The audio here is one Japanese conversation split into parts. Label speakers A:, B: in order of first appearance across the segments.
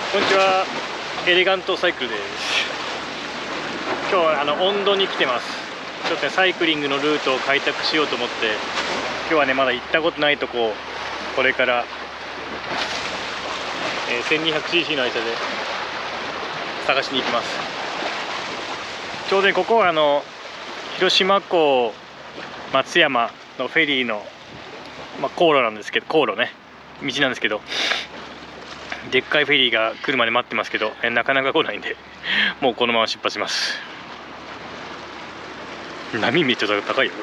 A: こんにちは、エレガントサイクルです。今日は温度に来てます。ちょっとね、サイクリングのルートを開拓しようと思って、今日はね、まだ行ったことないとこ、これから、1200cc の間で探しに行きます。ちょうどね、ここは広島港松山のフェリーの、航路なんですけど、航路ね、道なんですけど、でっかいフェリーが来るまで待ってますけど、なかなか来ないんで、もうこのまま出発します。波めっちゃ高いよこ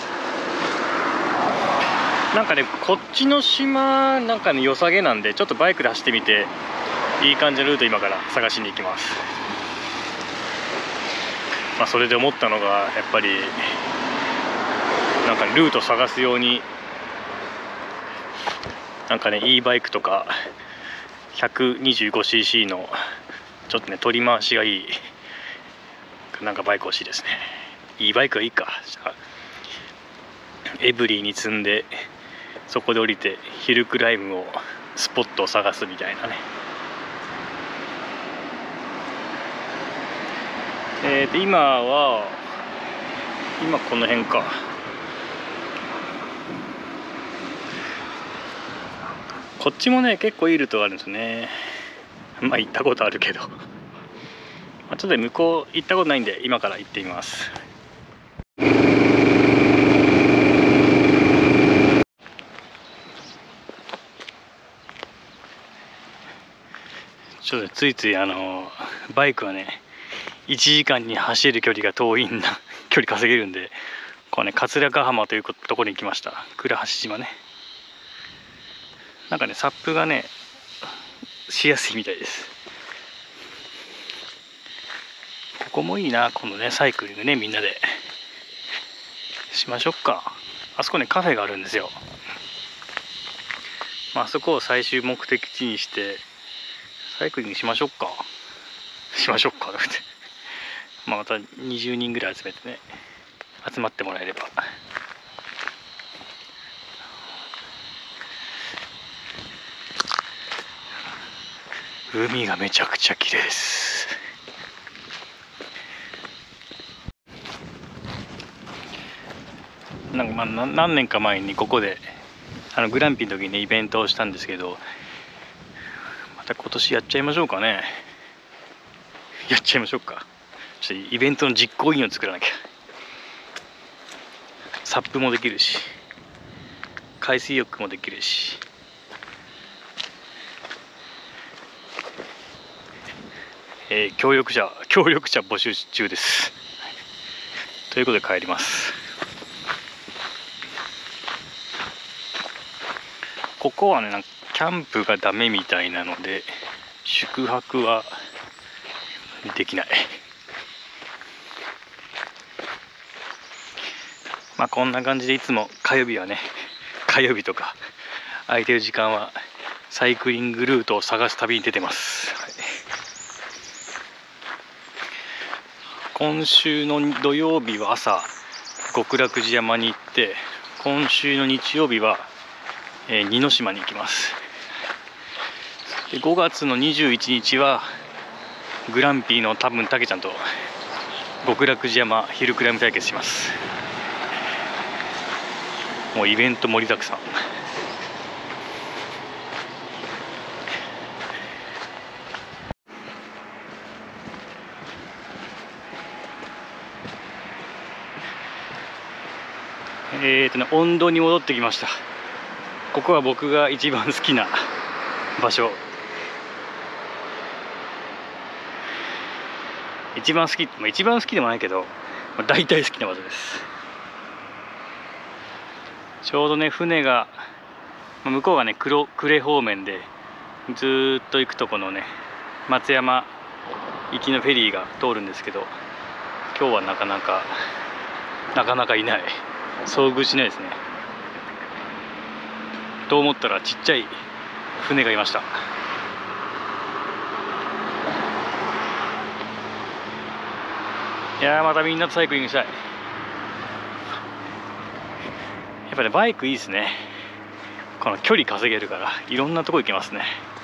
A: れ。なんかね、こっちの島なんかね良さげなんで、ちょっとバイクで走ってみて、いい感じのルート今から探しに行きます。それで思ったのが、やっぱりなんかルート探すように、なんかね、いいバイクとか 125cc のちょっとね取り回しがいいなんかバイク欲しいですね。いいバイクがいいか。じゃあエブリーに積んで、そこで降りてヒルクライムをスポットを探すみたいなね。今この辺か。こっちもね結構いいルートがあるんですね。行ったことあるけど、ちょっと向こう行ったことないんで、今から行ってみます。ちょっとついついバイクはね、1時間に走る距離が遠いんだ距離稼げるんで、こうね、桂ヶ浜というところに行きました。倉橋島ね。なんかね、サップがねしやすいみたいです。ここもいいな、このねサイクリングね、みんなでしましょうか。あそこねカフェがあるんですよ。あそこを最終目的地にしてサイクリングしましょうかってまた20人ぐらい集めてね、集まってもらえれば。海がめちゃくちゃ綺麗です。なんか何年か前にここでグランピーの時に、ね、イベントをしたんですけど、また今年やっちゃいましょうかね。やっちゃいましょうか。ちょっとイベントの実行委員を作らなきゃ。サップもできるし、海水浴もできるし、協力者募集中です。ということで帰ります。ここはね、なんかキャンプがダメみたいなので、宿泊はできない。こんな感じで、いつも火曜日とか空いてる時間はサイクリングルートを探す旅に出てます。今週の土曜日は朝極楽寺山に行って、今週の日曜日は似島に行きます。で5月の21日はグランピーの多分たけちゃんと極楽寺山ヒルクライム対決します。もうイベント盛りだくさん。温度に戻ってきました。ここは僕が一番好きな場所。一番好きでもないけど、大体好きな場所です。ちょうどね、船が向こうがね呉方面で、ずーっと行くとこのね松山行きのフェリーが通るんですけど、今日はなかなかいない、遭遇しないですね。と思ったらちっちゃい船がいました。いやー、またみんなとサイクリングしたい。やっぱねバイクいいですね。この距離稼げるからいろんなとこ行けますね。